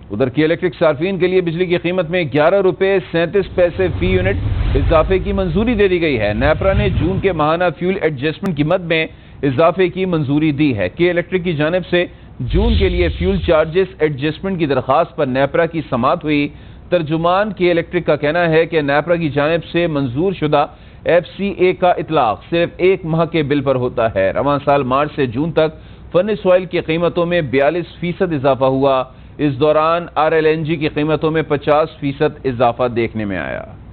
उधर की इलेक्ट्रिक सार्फिन के लिए बिजली की कीमत में 11 रुपये 37 पैसे फी यूनिट इजाफे की मंजूरी दे दी गई है। नेपरा ने जून के माहाना फ्यूल एडजस्टमेंट की मद में इजाफे की मंजूरी दी है। के इलेक्ट्रिक की जानिब से जून के लिए फ्यूल चार्जेस एडजस्टमेंट की दरख्वास्त पर नेपरा की समाअत हुई। तर्जुमान के इलेक्ट्रिक का कहना है कि नेपरा की जानिब से मंजूर शुदा FCA का इतलाक सिर्फ 1 माह के बिल पर होता है। रवां साल मार्च से जून तक फर्नेस ऑयल की कीमतों में 42% इजाफा हुआ। इस दौरान RLNG की कीमतों में 50% इजाफा देखने में आया।